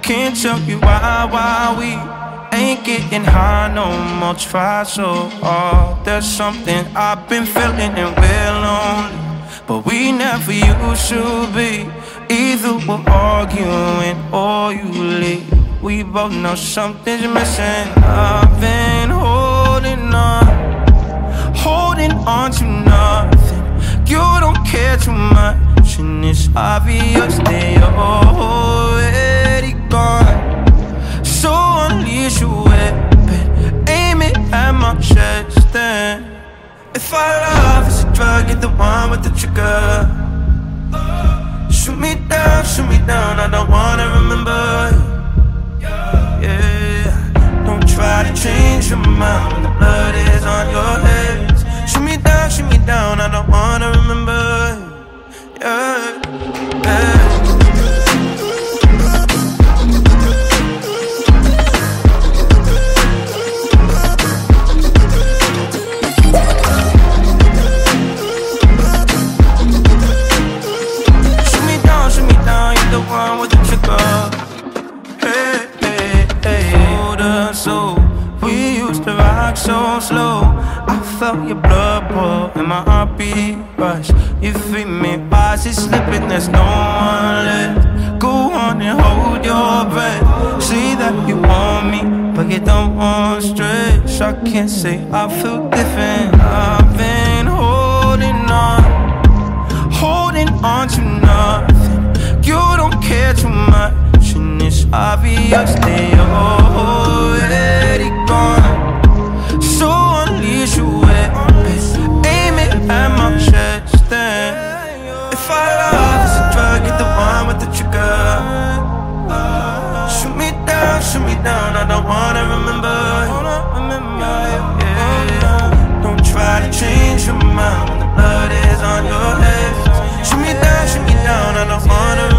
can't tell you why we ain't getting high no more. Try so hard. There's something I've been feeling and we're lonely, but we never used to be. Either we're arguing or you leave. We both know something's missing. I've been holding on to nothing. You don't care too much, and it's obvious that you're already gone. So unleash your weapon, aim it at my chest, and if our love is a drug, you're the one with the trigger. Shoot me down, I don't wanna remember. Yeah, don't try to change your mind when the blood is on your hands. Shoot me down, I don't wanna remember. Yeah, yeah. The one with the trigger. Hey, hey, hey. Hold us so we used to rock so slow. I felt your blood pour and my heartbeat rush. You feel me, eyes is slipping, there's no one left. Go on and hold your breath. Say that you want me, but you don't want stretch. I can't say I feel different. I've been holding on to nothing. You don't care too much, and it's obvious that you're already gone. So unleash your weapon, aim it at my chest, and if our love is a drug, you're the one with the trigger. Shoot me down, I don't wanna remember. Yeah, don't try to change your mind when the blood is on your head. Shoot me down, I don't wanna remember.